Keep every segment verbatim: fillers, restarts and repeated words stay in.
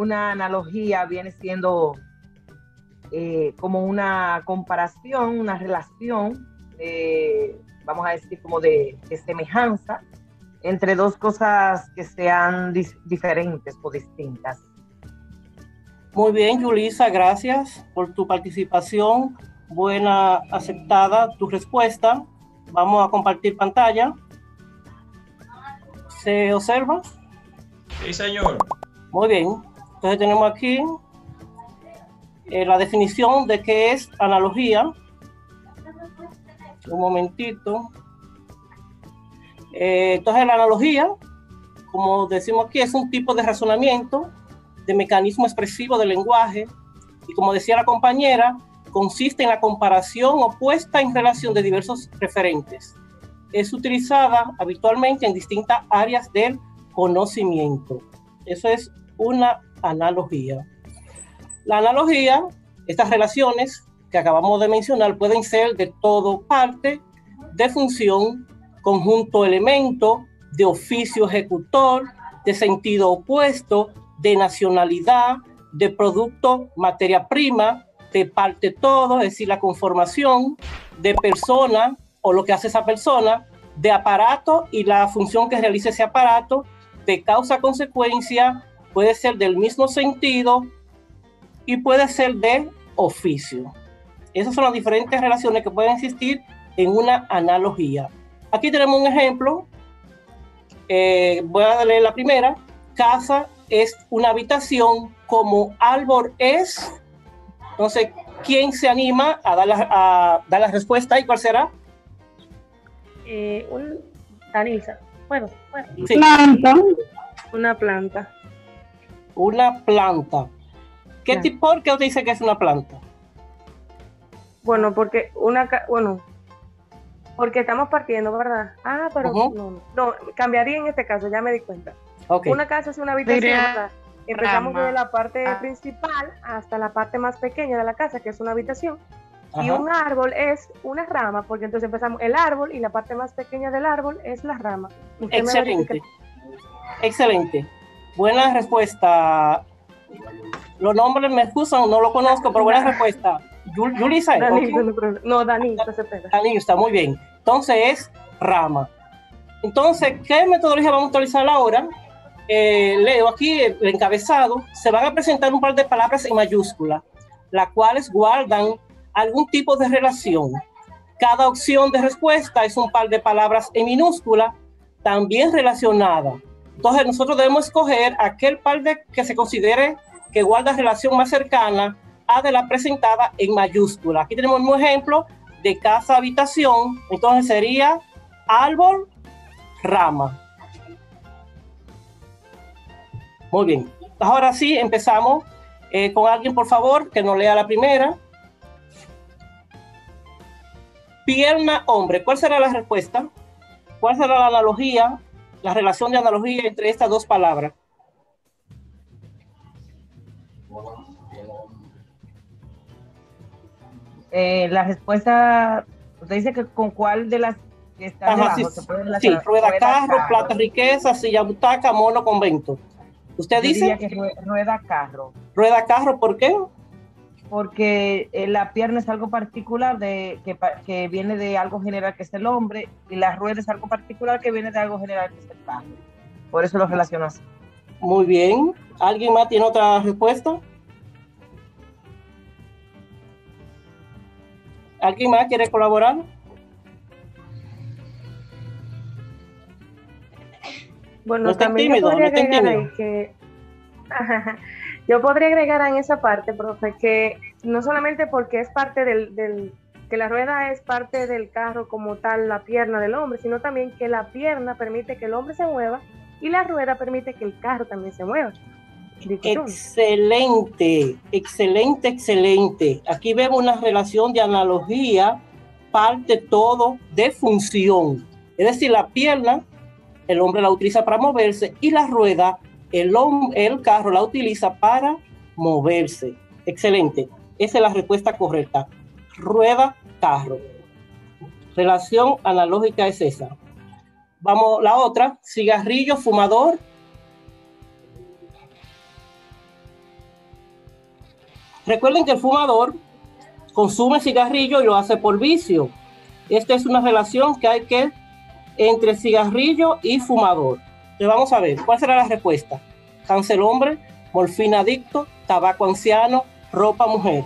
una analogía viene siendo eh, como una comparación, una relación, eh, vamos a decir como de, de semejanza entre dos cosas que sean dis- diferentes o distintas. Muy bien, Yulisa, gracias por tu participación. Buena, aceptada tu respuesta. Vamos a compartir pantalla. ¿Se observa? Sí, señor. Muy bien. Entonces tenemos aquí eh, la definición de qué es analogía. Un momentito. Eh, entonces la analogía, como decimos aquí, es un tipo de razonamiento, de mecanismo expresivo del lenguaje, y como decía la compañera, consiste en la comparación o puesta en relación de diversos referentes. Es utilizada habitualmente en distintas áreas del conocimiento. Eso es una analogía. La analogía, estas relaciones que acabamos de mencionar, pueden ser de todo, parte, de función, conjunto, elemento, de oficio ejecutor, de sentido opuesto, de nacionalidad, de producto, materia prima, de parte todo, es decir, la conformación, de persona o lo que hace esa persona, de aparato y la función que realiza ese aparato, de causa-consecuencia, puede ser del mismo sentido y puede ser de oficio. Esas son las diferentes relaciones que pueden existir en una analogía. Aquí tenemos un ejemplo. Eh, voy a leer la primera. Casa es una habitación, como árbol es. Entonces, ¿quién se anima a dar la, a dar la respuesta? ¿Y cuál será? Eh, un, Danisa. Bueno, bueno. Sí. Planta. Una planta. Una planta. ¿Qué Planta. tipo? ¿Por qué usted dice que es una planta? Bueno, porque una, ca- bueno, porque estamos partiendo, ¿verdad? Ah, pero Ujú. no, no, no, cambiaría en este caso, ya me di cuenta. Ok. Una casa es una habitación, Diría ¿verdad? Empezamos rama. desde la parte Ah. principal hasta la parte más pequeña de la casa, que es una habitación. Y Ajá. un árbol es una rama, porque entonces empezamos el árbol y la parte más pequeña del árbol es la rama. Usted me verifica. Excelente. Excelente. Buena respuesta. Los nombres me excusan, no lo conozco, pero buena respuesta. Yul- Yulisa, Danita, ok. no, problema. No, Danita, se pega. Ahí está, muy bien. Entonces es rama. Entonces, ¿qué metodología vamos a utilizar ahora? Eh, leo aquí el, el encabezado. Se van a presentar un par de palabras en mayúscula, las cuales guardan algún tipo de relación. Cada opción de respuesta es un par de palabras en minúscula, también relacionadas. Entonces, nosotros debemos escoger aquel par de que se considere que guarda relación más cercana a de la presentada en mayúscula. Aquí tenemos un ejemplo de casa, habitación. Entonces sería árbol, rama. Muy bien. Ahora sí, empezamos eh, con alguien, por favor, que nos lea la primera. Pierna, hombre. ¿Cuál será la respuesta? ¿Cuál será la analogía, la relación de analogía entre estas dos palabras? Eh, la respuesta, usted dice que con cuál de las que están Ajá, debajo sí, se puede sí, relacionar. rueda, carro, plata, riqueza, silla, butaca, mono, convento. ¿Usted Yo dice? diría que rue- rueda carro, Rueda, carro, ¿por qué? porque eh, la pierna es algo particular de, que, pa- que viene de algo general que es el hombre, y la rueda es algo particular que viene de algo general que es el carro. Por eso lo relaciono así. Muy bien. ¿Alguien más tiene otra respuesta? ¿Alguien más quiere colaborar? Bueno, No estén también yo tímidos, podría no estén agregar ahí tímidos. que yo podría agregar en esa parte, profe, que no solamente porque es parte del, del que la rueda es parte del carro como tal, la pierna del hombre, sino también que la pierna permite que el hombre se mueva y la rueda permite que el carro también se mueva. Excelente, excelente, excelente. Aquí vemos una relación de analogía, parte todo de función. Es decir, la pierna, el hombre la utiliza para moverse y la rueda, el, el carro la utiliza para moverse. Excelente. Esa es la respuesta correcta. Rueda, carro. Relación analógica es esa. Vamos, la otra, cigarrillo, fumador. Recuerden que el fumador consume cigarrillo y lo hace por vicio. Esta es una relación que hay que entre cigarrillo y fumador. Entonces vamos a ver, ¿cuál será la respuesta? Cáncer hombre, morfina adicto, tabaco anciano, ropa mujer.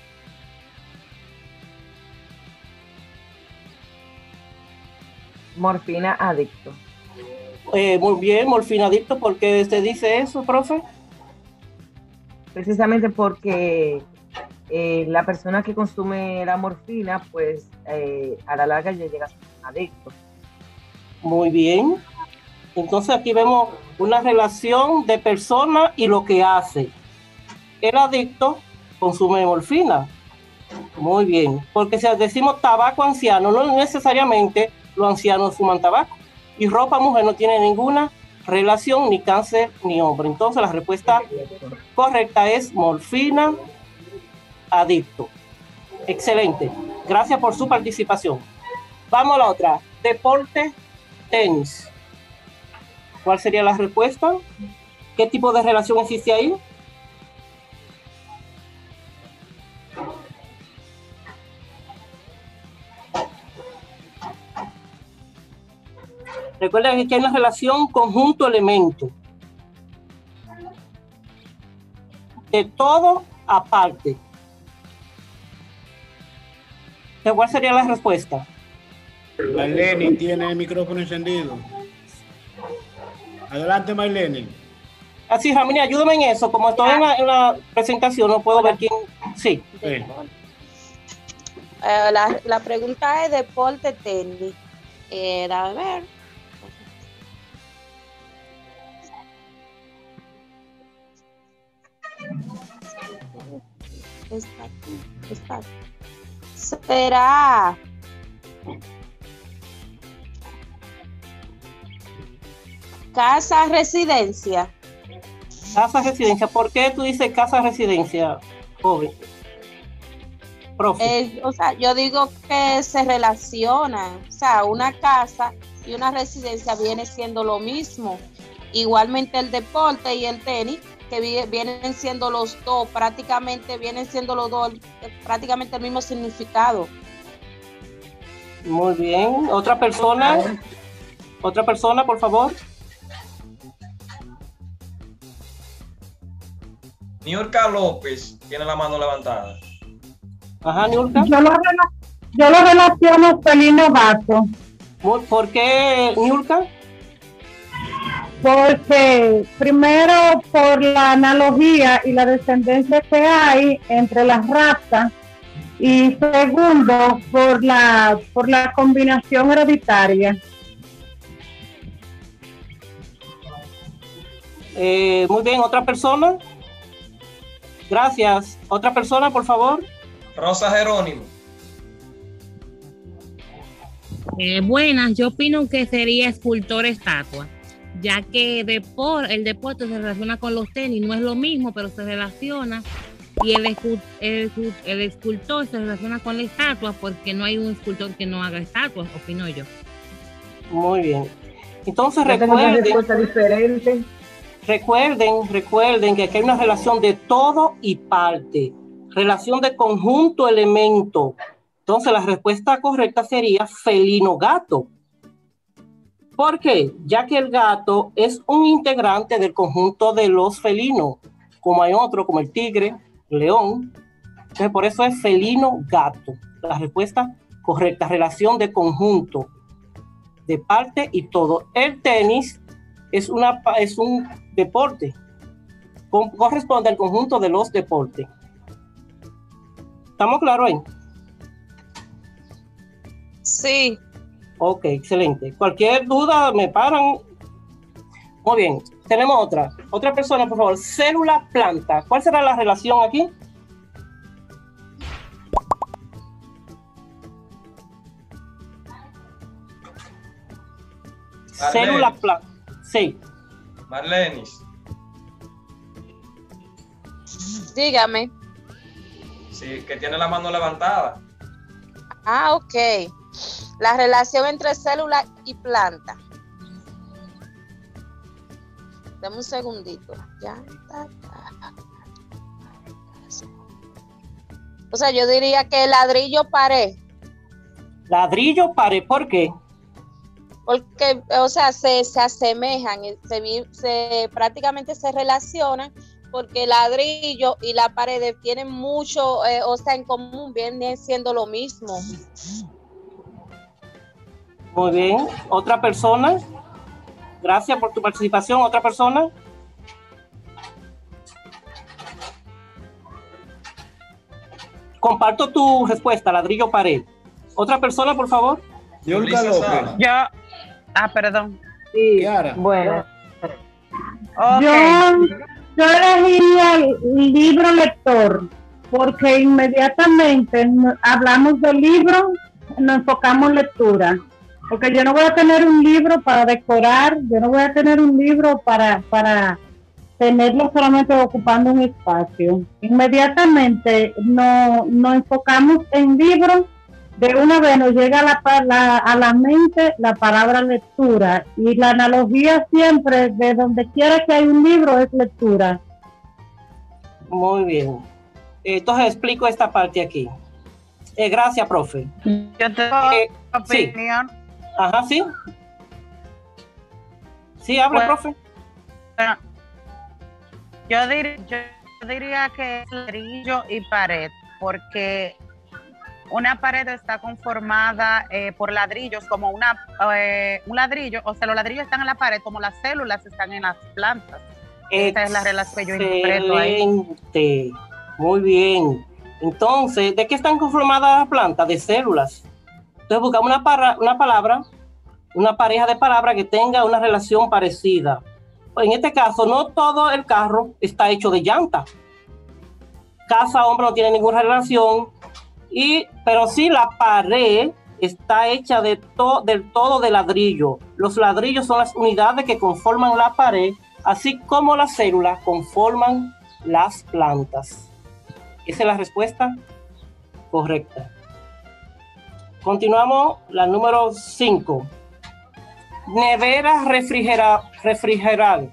Morfina adicto. Eh, muy bien, morfina adicto, ¿por qué se dice eso, profe? Precisamente porque eh, la persona que consume la morfina, pues eh, a la larga ya llega a ser adicto. Muy bien. Entonces aquí vemos una relación de persona y lo que hace. El adicto consume morfina. Muy bien. Porque si decimos tabaco anciano, no necesariamente los ancianos fuman tabaco. Y ropa mujer no tiene ninguna relación, ni cáncer, ni hombre. Entonces la respuesta correcta es morfina adicto. Excelente. Gracias por su participación. Vamos a la otra. Deporte, tenis. ¿Cuál sería la respuesta? ¿Qué tipo de relación existe ahí? Recuerden que hay una relación conjunto-elemento. De todo aparte. ¿Cuál sería la respuesta? Marlene tiene el micrófono encendido. Adelante, Marlene. Así, Ramírez, ayúdame en eso. Como estoy en la, en la presentación, no puedo ver quién. Sí. Sí. Uh, la, la pregunta es deporte, tenis. Eh, a ver. Está aquí, está aquí. Será casa residencia. Casa residencia. ¿Por qué tú dices casa residencia, joven? Profe. Eh, o sea, yo digo que se relacionan. O sea, una casa y una residencia viene siendo lo mismo. Igualmente el deporte y el tenis, que vienen siendo los dos, prácticamente vienen siendo los dos prácticamente el mismo significado. Muy bien. ¿Otra persona? ¿Otra persona, por favor? Niurka López tiene la mano levantada. Ajá, Niurka. Yo lo, yo lo relaciono felino gato. ¿Por qué, Niurka? Porque primero por la analogía y la descendencia que hay entre las razas, y segundo por la por la combinación hereditaria. Eh, muy bien, ¿otra persona? Gracias. ¿Otra persona, por favor? Rosa Jerónimo. Eh, buenas, yo opino que sería escultor estatua, ya que depor, el deporte se relaciona con los tenis, no es lo mismo, pero se relaciona, y el, escu, el, el escultor se relaciona con la estatua, porque no hay un escultor que no haga estatuas, opino yo. Muy bien. Entonces Yo tengo una respuesta recuerden, diferente. recuerden, recuerden que aquí hay una relación de todo y parte, relación de conjunto elemento. Entonces la respuesta correcta sería felino gato. ¿Por qué? Ya que el gato es un integrante del conjunto de los felinos, como hay otro, como el tigre, el león. Entonces, por eso es felino gato. La respuesta correcta, relación de conjunto, de parte y todo. El tenis es, una, es un deporte, corresponde al conjunto de los deportes. ¿Estamos claros ahí? Sí. Ok, excelente. Cualquier duda me paran. Muy bien, tenemos otra. Otra persona, por favor. Célula planta. ¿Cuál será la relación aquí? Marlenis. Célula planta. Sí. Marlenis. Dígame. Sí, que tiene la mano levantada. Ah, ok. La relación entre célula y planta. Dame un segundito. Ya. O sea, yo diría que ladrillo pared. Ladrillo pared, ¿por qué? Porque, o sea, se, se asemejan, se, se prácticamente se relacionan, porque el ladrillo y la pared tienen mucho, eh, o sea, en común, vienen siendo lo mismo. Muy bien. ¿Otra persona? Gracias por tu participación. ¿Otra persona? Comparto tu respuesta, ladrillo pared. ¿Otra persona, por favor? Yulka López. Yo, ah, perdón. Sí, Kiara. bueno. Okay. Yo, yo elegiría el libro lector, porque inmediatamente no- hablamos del libro, nos enfocamos en lectura. Porque yo no voy a tener un libro para decorar, yo no voy a tener un libro para, para tenerlo solamente ocupando un espacio. Inmediatamente no, nos enfocamos en libros, de una vez nos llega a la, pa- la- a la mente la palabra lectura, y la analogía siempre de donde quiera que hay un libro es lectura. Muy bien. Entonces explico esta parte aquí. Eh, gracias, profe. Yo tengo Eh, sí. opinión. Ajá, sí. Sí, habla, Bueno. profe. Bueno, yo, dir- yo diría que es ladrillo y pared, porque una pared está conformada eh, por ladrillos, como una eh, un ladrillo, o sea, los ladrillos están en la pared, como las células están en las plantas. Esa es la relación que yo interpreto ahí. Excelente. Muy bien. Entonces, ¿de qué están conformadas las plantas? De células. Entonces buscamos una, para, una palabra, una pareja de palabras que tenga una relación parecida. Pues en este caso, no todo el carro está hecho de llanta. Casa, hombre, no tiene ninguna relación. Y, pero sí la pared está hecha de to, del todo de ladrillo. Los ladrillos son las unidades que conforman la pared, así como las células conforman las plantas. ¿Esa es la respuesta correcta? Continuamos, la número cinco. Nevera refrigera, refrigerar.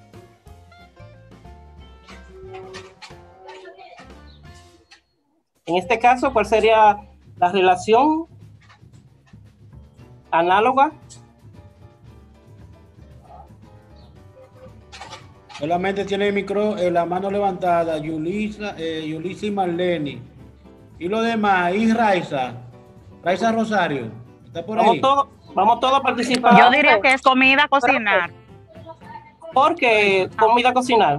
En este caso, ¿cuál sería la relación análoga? Solamente tiene el micro, eh, la mano levantada, Yulisa, eh, Yulisa y Marlene. Y lo demás, y Raiza, Raiza Rosario, ¿está por Vamos ahí? todos, vamos todos a participar. Yo diría que es comida, cocinar. Porque comida cocinar.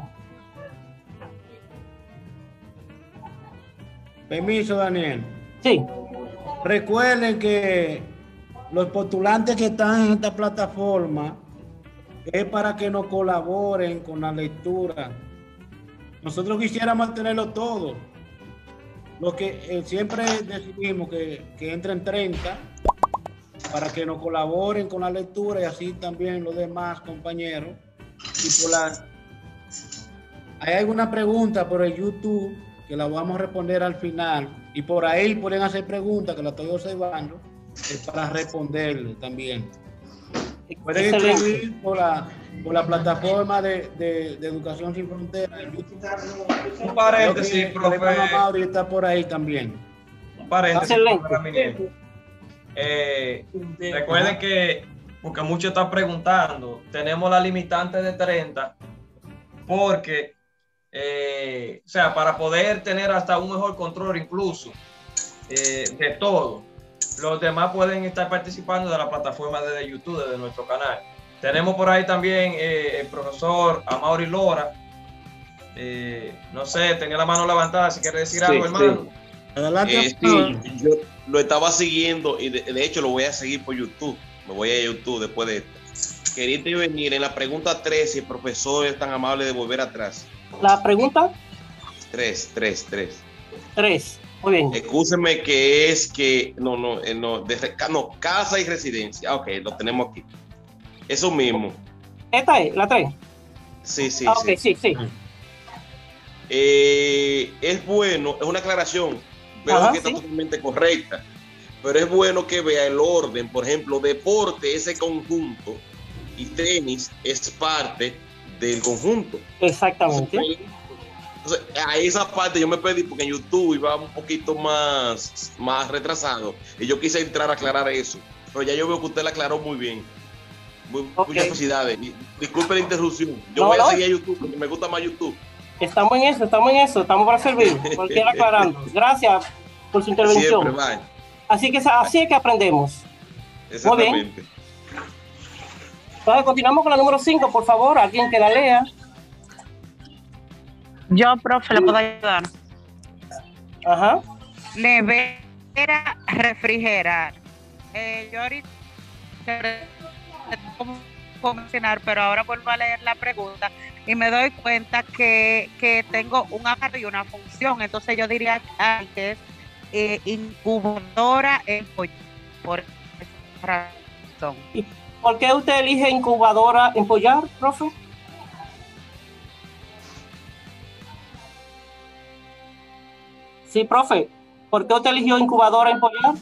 Permiso, Daniel. Sí. Recuerden que los postulantes que están en esta plataforma es para que nos colaboren con la lectura. Nosotros quisiéramos tenerlo todo. Lo que eh, siempre decidimos que, que entren treinta para que nos colaboren con la lectura, y así también los demás compañeros. Y por la... Hay alguna pregunta por el YouTube que la vamos a responder al final, y por ahí pueden hacer preguntas que la estoy observando, es para responderle también. Pueden Excelente. escribir por la, por la plataforma de, de, de Educación Sin Fronteras en YouTube. Un paréntesis, Creo que el hermano profe. Mauri está por ahí también. Un paréntesis, Excelente. profe Ramírez. Eh, recuerden que, porque muchos están preguntando, tenemos la limitante de treinta, porque, eh, o sea, para poder tener hasta un mejor control incluso eh, de todo, los demás pueden estar participando de la plataforma de YouTube, de nuestro canal. Tenemos por ahí también eh, el profesor Amaury Lora. Eh, no sé, tenía la mano levantada, si quiere decir Sí, algo, sí. hermano. Adelante. Eh, sí, yo lo estaba siguiendo y de, de hecho lo voy a seguir por YouTube. Me voy a YouTube después de esto. Quería intervenir en la pregunta tres, si el profesor es tan amable de volver atrás. La pregunta tres, tres, tres. tres. Muy bien. Excúseme que es que, no, no, eh, no, de, no, casa y residencia. Ok, lo tenemos aquí. Eso mismo. Esta es la tres. Sí, sí, Ah, ok, sí. sí, sí. Eh, es bueno, es una aclaración, veo Ajá, que está sí. totalmente correcta, pero es bueno que vea el orden. Por ejemplo, deporte, ese conjunto, y tenis es parte del conjunto. Exactamente. Entonces, a esa parte yo me perdí porque en YouTube iba un poquito más, más retrasado y yo quise entrar a aclarar eso, pero ya yo veo que usted la aclaró muy bien. Muy, okay. Muchas felicidades. Disculpe la interrupción. Yo no, voy a no. seguir a YouTube porque me gusta más YouTube. Estamos en eso, estamos en eso, estamos para servir. Cualquiera aclarando. Gracias por su intervención. Siempre, así que así es que aprendemos. Exactamente. Muy bien. Entonces, continuamos con la número cinco, por favor, alguien que la lea. Yo, profe, le puedo ayudar. Ajá. Nevera, refrigerar. Eh, yo ahorita puedo mencionar, pero ahora vuelvo a leer la pregunta y me doy cuenta que, que tengo un aparato y una función. Entonces yo diría que es eh, incubadora en pollo. Por esa razón. ¿Y por qué usted elige incubadora en pollar, profe? Sí, profe, ¿por qué usted eligió incubadora en pollar?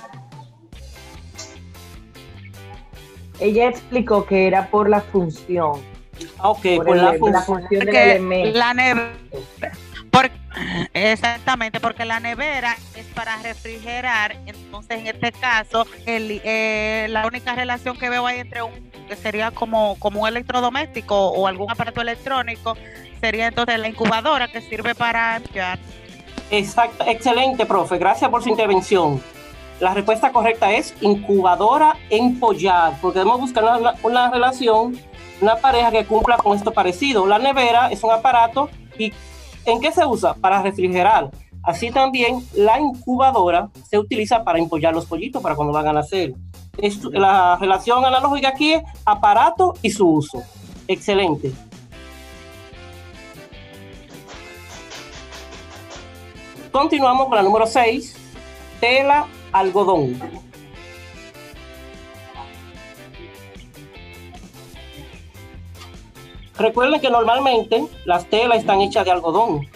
Ella explicó que era por la función. Ok, por, por el, la, fun la función del elemento. La nevera, por, exactamente, porque la nevera es para refrigerar. Entonces, en este caso, el, eh, la única relación que veo ahí entre un, que sería como, como un electrodoméstico o algún aparato electrónico, sería entonces la incubadora que sirve para enfriar. Exacto, excelente, profe. Gracias por su intervención. La respuesta correcta es incubadora empollar, porque debemos buscar una, una relación, una pareja que cumpla con esto parecido. La nevera es un aparato y ¿en qué se usa? Para refrigerar. Así también la incubadora se utiliza para empollar los pollitos para cuando van a nacer. Es, la relación analógica aquí es aparato y su uso. Excelente. Continuamos con la número seis, tela, algodón. Recuerden que normalmente las telas están hechas de algodón.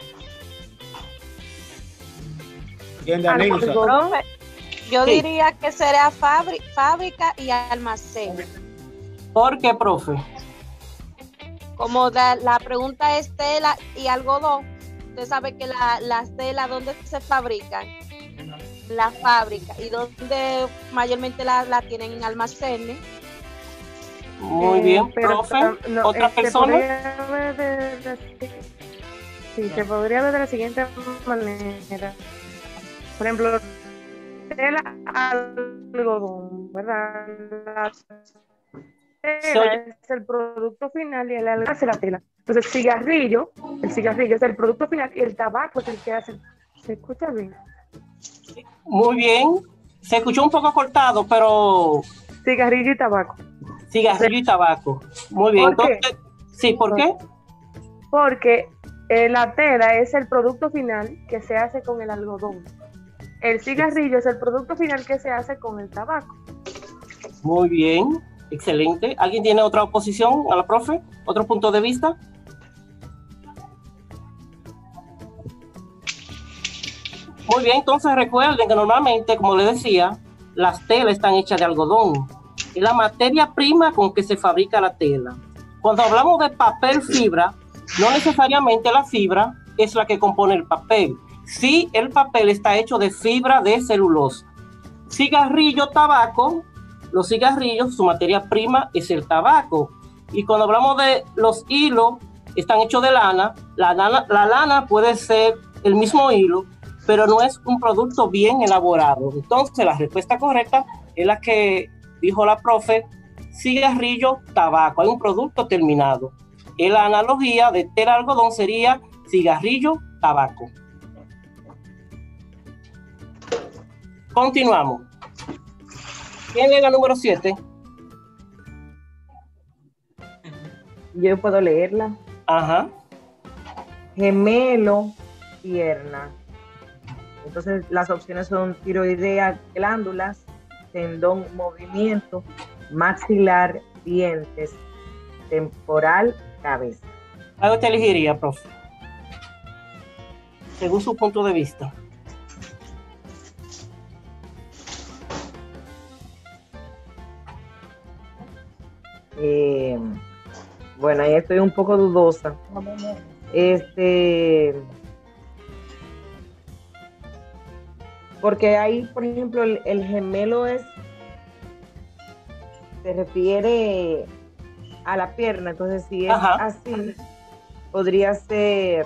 Algodón, yo sí. diría que sería fábrica y almacén. ¿Por qué, profe? Como da, la pregunta es tela y algodón. Usted sabe que la, las telas, ¿dónde se fabrican? La fábrica. ¿Y dónde mayormente la, la tienen? En almacenes. Muy bien, eh, pero, profe. No, ¿Otra este, persona? Ver de, de, sí, se podría ver de la siguiente manera. Por ejemplo, tela algodón, ¿verdad? La tela es el producto final y el algodón hace la tela. Entonces, el cigarrillo, el cigarrillo es el producto final y el tabaco es el que hace. ¿Se escucha bien? Muy bien. Se escuchó un poco cortado, pero... Cigarrillo y tabaco. Cigarrillo y tabaco. Muy bien. ¿Por Entonces, sí, ¿por qué? Porque eh, la tela es el producto final que se hace con el algodón. El cigarrillo es el producto final que se hace con el tabaco. Muy bien. Excelente. ¿Alguien tiene otra oposición a la profe? ¿Otro punto de vista? Muy bien, entonces recuerden que normalmente, como les decía, las telas están hechas de algodón. Es la materia prima con que se fabrica la tela. Cuando hablamos de papel fibra, no necesariamente la fibra es la que compone el papel. Sí, el papel está hecho de fibra de celulosa. Cigarrillo, tabaco, los cigarrillos, su materia prima es el tabaco. Y cuando hablamos de los hilos, están hechos de lana. La lana, la lana puede ser el mismo hilo, pero no es un producto bien elaborado. Entonces, la respuesta correcta es la que dijo la profe, cigarrillo, tabaco. Hay un producto terminado. Y la analogía de tela algodón sería cigarrillo, tabaco. Continuamos. ¿Quién es la número siete? Yo puedo leerla. Ajá. Gemelo, pierna. Entonces las opciones son tiroidea, glándulas, tendón, movimiento, maxilar, dientes, temporal, cabeza. ¿A usted elegiría, profe? Según su punto de vista. Eh, bueno, ahí estoy un poco dudosa. Este, porque ahí, por ejemplo, el, el gemelo es, se refiere a la pierna, entonces si es Ajá. así, podría ser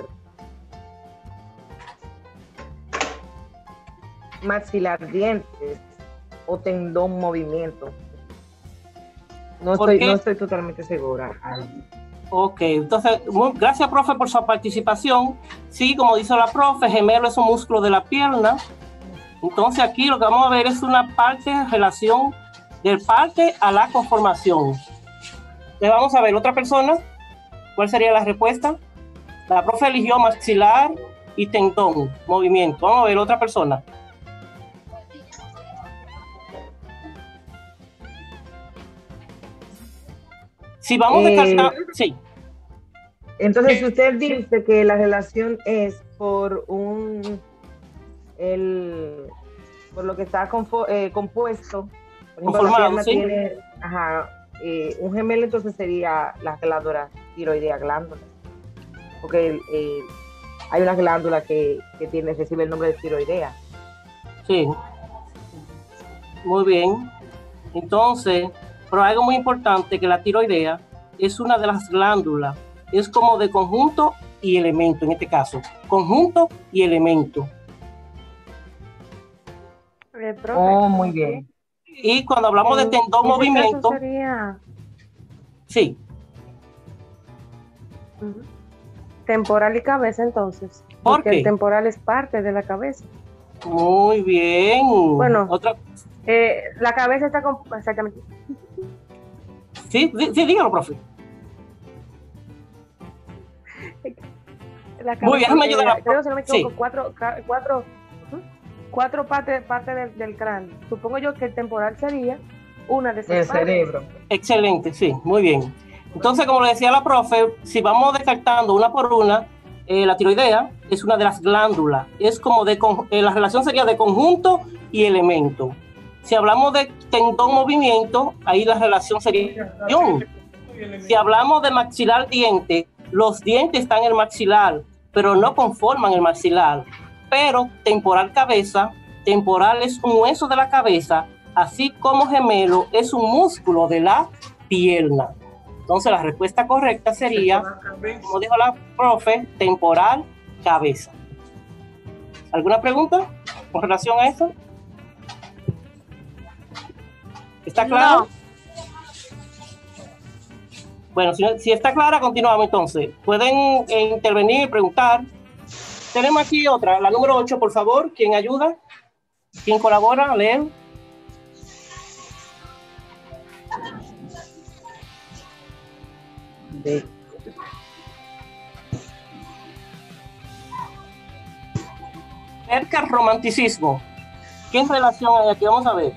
maxilar dientes o tendón movimiento. No ¿Por estoy, qué? no estoy totalmente segura. Ok, entonces, muy- gracias, profe, por su participación. Sí, como dice la profe, gemelo es un músculo de la pierna. Entonces, aquí lo que vamos a ver es una parte en relación del parte a la conformación. Le vamos a ver otra persona. ¿Cuál sería la respuesta? La profe eligió maxilar y tendón, movimiento. Vamos a ver otra persona. Si vamos Eh, descartando, sí. Entonces, si usted dice que la relación es por un, el, por lo que está confo- eh, compuesto, por ejemplo, la Conformado, pierna sí. tiene, ajá, eh, un gemelo, entonces sería la glándula tiroidea glándula, porque eh, hay una glándula que, que tiene, recibe el nombre de tiroidea. Sí. Muy bien. Entonces, pero algo muy importante, que la tiroidea es una de las glándulas, es como de conjunto y elemento, en este caso, conjunto y elemento. Eh, profe, Oh, muy bien. Y cuando hablamos de en tendón ese movimiento, caso sería sí, ujú, temporal y cabeza, entonces. ¿Por Porque qué? el temporal es parte de la cabeza. muy bien. Bueno. Otra, Eh, la cabeza está con... Exactamente. sí, sí, sí, dígalo, profe. La Muy bien, déjame eh, ayudar a- creo, si no me equivoco, sí. cuatro, ca- cuatro, ujú, cuatro partes parte del, del cráneo. Supongo yo que el temporal sería una de esas El partes. cerebro. Excelente, sí, muy bien. Entonces, como le decía la profe, si vamos descartando una por una, eh, la tiroidea es una de las glándulas. Es como de, con- eh, la relación sería de conjunto y elemento. Si hablamos de tendón movimiento, ahí la relación sería ion. Si hablamos de maxilar diente, los dientes están en el maxilar, pero no conforman el maxilar. Pero temporal cabeza, temporal es un hueso de la cabeza, así como gemelo es un músculo de la pierna. Entonces la respuesta correcta sería, como dijo la profe, temporal cabeza. ¿Alguna pregunta con relación a eso? ¿Está claro? No. Bueno, si, si está clara, continuamos entonces. Pueden eh, intervenir y preguntar. Tenemos aquí otra, la número ocho, por favor. ¿Quién ayuda? ¿Quién colabora? Leer. De, Berker, romanticismo. ¿Qué relación hay aquí? Vamos a ver.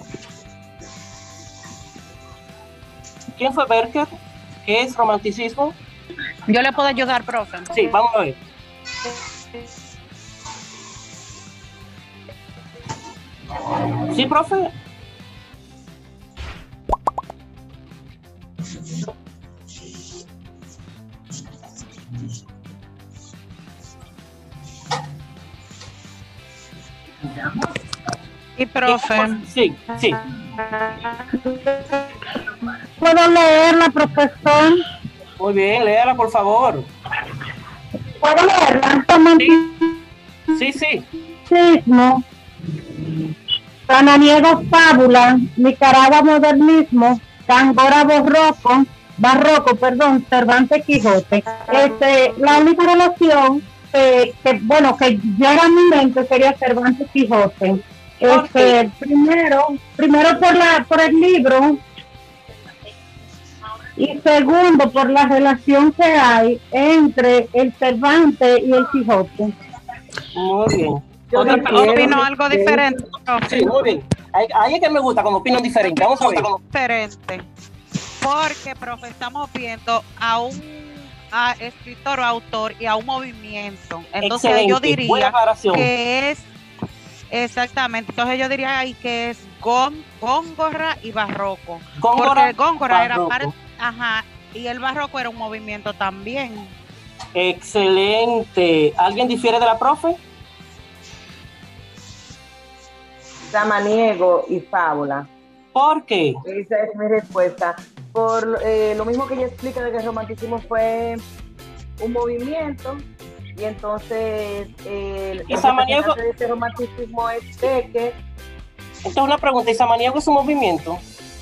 ¿Quién fue Berker? ¿Qué es romanticismo? Yo le puedo ayudar, profe. Sí, vamos a ver. Sí, profe. Y profe, Sí, sí. ¿Puedo leerla, profesor? Muy bien, léala, por favor. ¿Puedo leerla? Sí, sí. Romanticismo, Cananiego fábula, Nicaragua modernismo, Tangora barroco, barroco, perdón, Cervantes Quijote. Este, la única relación que, que, bueno, que llega a mi mente sería Cervantes Quijote. Este, primero, primero por la, por el libro, y segundo por la relación que hay entre el Cervantes y el Quijote. Muy bien. Yo Otra difiero persona. opino algo de- diferente, profe. Sí, muy bien. Ahí, ahí es que me gusta, como opinan diferente. Vamos a ver. Diferente. Porque, profe, estamos viendo a un a escritor o autor y a un movimiento. Entonces Excelente, yo buena diría aclaración. que es exactamente. Entonces yo diría ahí que es gón- góngora y barroco. Góngora, Porque el góngora era barroco. parte, ajá, y el barroco era un movimiento también. Excelente. ¿Alguien difiere de la profe? Samaniego y fábula. ¿Por qué? Esa es mi respuesta. Por eh, lo mismo que ella explica de que el romanticismo fue un movimiento, y entonces eh, ¿Y el Samaniego? representante de ese romanticismo es de que... Entonces una pregunta, ¿y Samaniego es un movimiento?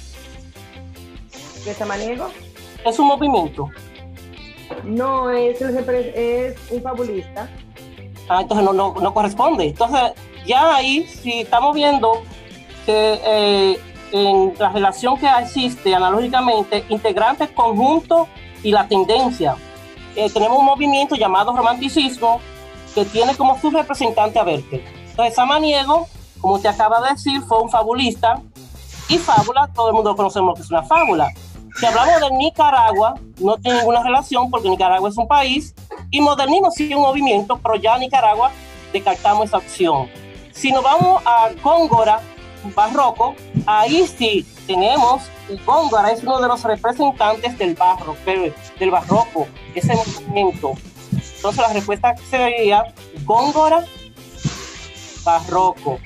¿Qué Samaniego? ¿Es un movimiento? No, es, el repre- es un fabulista. Ah, entonces no, no, no corresponde. Entonces, ya ahí, si estamos viendo que eh, en la relación que existe analógicamente, integrantes, conjunto y la tendencia, eh, tenemos un movimiento llamado romanticismo que tiene como su representante a Werther. Entonces, Samaniego, como usted acaba de decir, fue un fabulista, y fábula, todo el mundo conocemos que es una fábula. Si hablamos de Nicaragua, no tiene ninguna relación porque Nicaragua es un país, y modernismo sí es un movimiento, pero ya Nicaragua descartamos esa opción. Si nos vamos a Góngora, barroco, ahí sí tenemos, Góngora es uno de los representantes del barroco, del barroco, ese movimiento. Entonces la respuesta sería Góngora, barroco.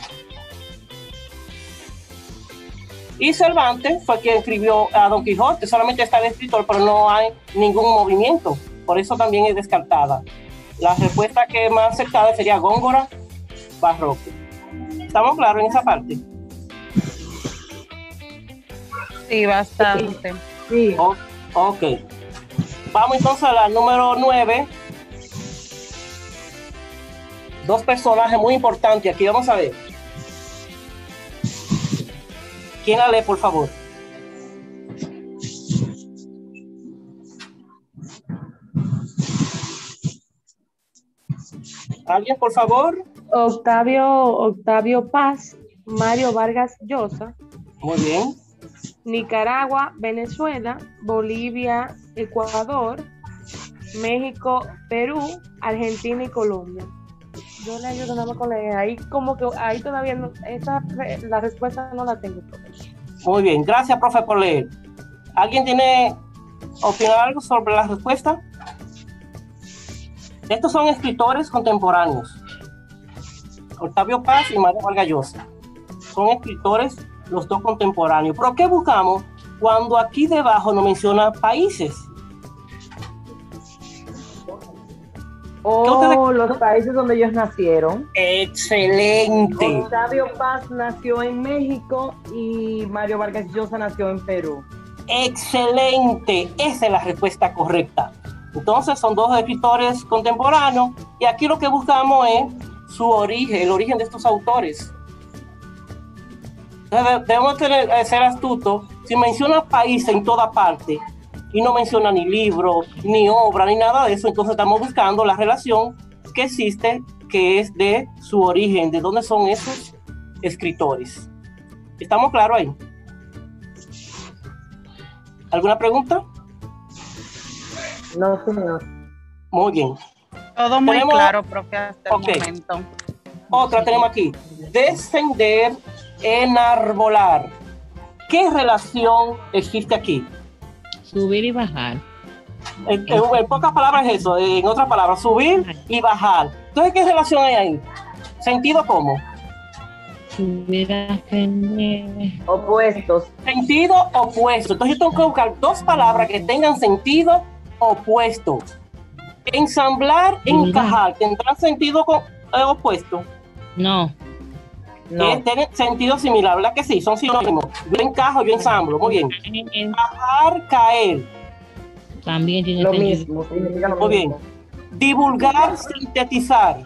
Y Cervantes fue quien escribió a Don Quijote, solamente está el escritor, pero no hay ningún movimiento, por eso también es descartada. La respuesta que más acertada sería Góngora, barroco. ¿Estamos claros en esa parte? Sí, bastante. Sí. O- ok. Vamos entonces a la número nueve. Dos personajes muy importantes aquí, vamos a ver. ¿Quién la lee, por favor? ¿Alguien, por favor? Octavio, Octavio Paz, Mario Vargas Llosa, Muy bien. Nicaragua, Venezuela, Bolivia, Ecuador, México, Perú, Argentina y Colombia. Yo le ayudo nada más con leer. Ahí como que ahí todavía no, esa, la respuesta no la tengo. Muy bien. Gracias, profe, por leer. ¿Alguien tiene opinar algo sobre la respuesta? Estos son escritores contemporáneos. Octavio Paz y Mario Vargas Llosa. Son escritores los dos contemporáneos. ¿Pero qué buscamos cuando aquí debajo nos menciona países? O los países donde ellos nacieron. Excelente. Octavio Paz nació en México y Mario Vargas Llosa nació en Perú. Excelente. Esa es la respuesta correcta. Entonces son dos escritores contemporáneos y aquí lo que buscamos es su origen, el origen de estos autores. Entonces, debemos tener, ser astutos. Si menciona país en toda parte y no menciona ni libro, ni obra, ni nada de eso, entonces estamos buscando la relación que existe, que es de su origen, de dónde son esos escritores. ¿Estamos claros ahí? ¿Alguna pregunta? No, señor. Muy bien. Todo muy Tenemos- claro, profe, hasta Ok. el momento. Otra tenemos aquí. Descender, enarbolar. ¿Qué relación existe aquí? Subir y bajar. En, en- en pocas palabras es eso. En otras palabras, subir y bajar. Entonces, ¿qué relación hay ahí? ¿Sentido cómo? Subir, ascender. Opuestos. Sentido opuesto. Entonces yo tengo que buscar dos palabras que tengan sentido opuesto. Ensamblar, encajar. ¿Tendrán sentido co- eh, opuesto? No. No. Eh, tienen sentido similar, ¿verdad que sí? Son sinónimos. Yo encajo, yo ensamblo. Muy bien. Bajar, caer. También tiene Lo sentido. mismo. Significa lo Muy bien. mismo. Divulgar, sintetizar.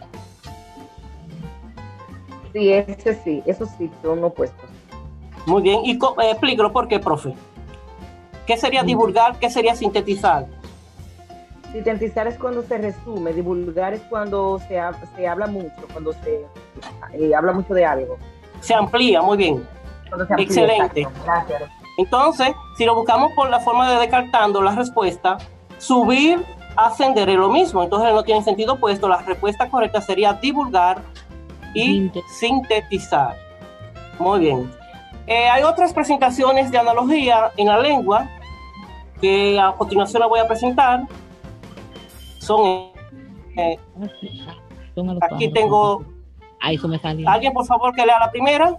Sí, ese sí. Esos sí son opuestos. Muy bien. Y co- eh, explícalo por qué, profe. ¿Qué sería divulgar? ¿Qué sería sintetizar? Sintetizar es cuando se resume. Divulgar es cuando se, ha- se habla mucho. Cuando se eh, habla mucho de algo. Se amplía, muy bien. Cuando se amplía, Excelente. exacto. Gracias. Entonces, si lo buscamos por la forma de descartando la respuesta, subir, ascender es lo mismo. Entonces no tiene sentido opuesto. La respuesta correcta sería divulgar y Sinte- sintetizar. Muy bien. Eh, hay otras presentaciones de analogía en la lengua que a continuación la voy a presentar. son... eh, Son a los aquí pájaros. tengo... Ahí eso me salió. ¿Alguien, por favor, que lea la primera?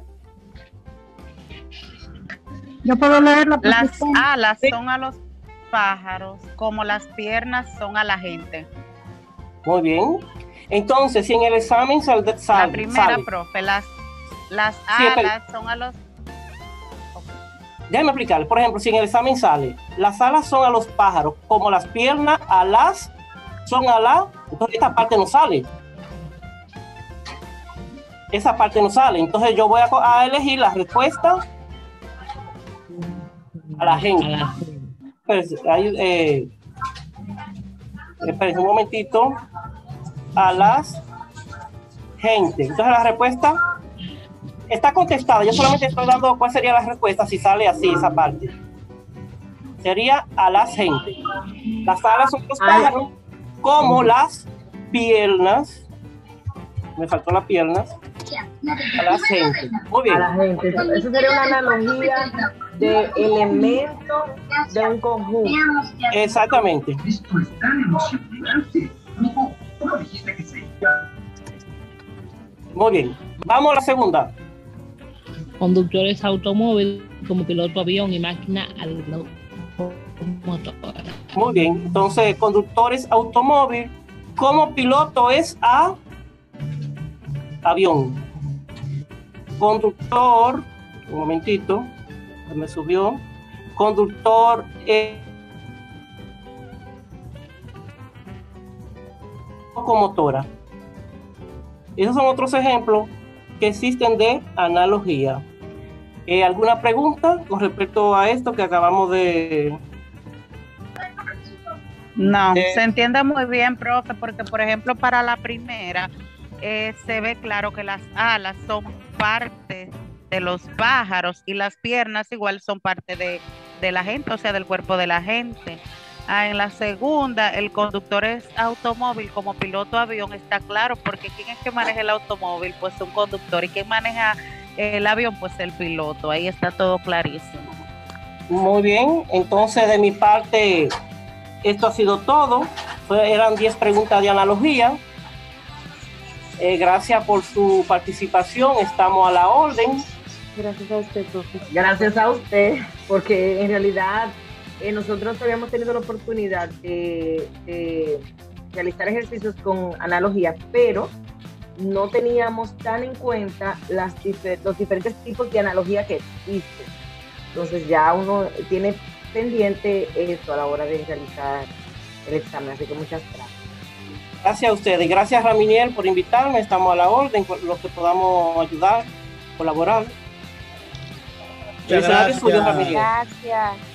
Yo puedo leer la Las posición. alas son a los pájaros, como las piernas son a la gente. Muy bien. Entonces, si en el examen sal, sal, La primera, sale... profe, las, las Sí, espera. alas son a los... Déjame explicarle. Por ejemplo, si en el examen sale, las alas son a los pájaros, como las piernas a las son a la... Entonces, esta parte no sale. Esa parte no sale. Entonces, yo voy a, a elegir la respuesta a la gente. A la- Espérense, ahí, eh, espérense un momentito. A las gente. Entonces la respuesta está contestada. Yo solamente estoy dando cuál sería la respuesta si sale así esa parte. Sería a las gente. Las alas son los pájaros, como las piernas. Me faltó las piernas. A la gente. Muy bien. A la gente. Eso sería una analogía de elemento de un conjunto. Exactamente. Muy bien. Vamos a la segunda. Conductores automóviles como piloto avión y máquina motora. Muy bien. Entonces, conductores automóvil, como piloto es a avión. Conductor, un momentito, me subió. Conductor es locomotora. Esos son otros ejemplos que existen de analogía. Eh, ¿Alguna pregunta con respecto a esto que acabamos de...? No, Eh, se entiende muy bien, profe, porque por ejemplo para la primera eh, se ve claro que las alas son parte de los pájaros y las piernas igual son parte de, de la gente, o sea, del cuerpo de la gente. Ah, en la segunda, el conductor es automóvil, como piloto avión, está claro, porque ¿quién es que maneja el automóvil? Pues un conductor, y ¿quién maneja el avión? Pues el piloto, ahí está todo clarísimo. Muy bien, entonces de mi parte esto ha sido todo. Fue- eran diez preguntas de analogía. Eh, gracias por su participación, estamos a la orden. Gracias a usted, profe. Gracias a usted, porque en realidad eh, nosotros habíamos tenido la oportunidad de, de realizar ejercicios con analogía, pero no teníamos tan en cuenta las difer- los diferentes tipos de analogía que existen. Entonces ya uno tiene pendiente eso a la hora de realizar el examen, así que muchas gracias. Gracias a ustedes. Gracias, Raminiel, por invitarme. Estamos a la orden, por lo que podamos ayudar, colaborar. Muchas El escenario es suyo, gracias. Raminiel. Gracias.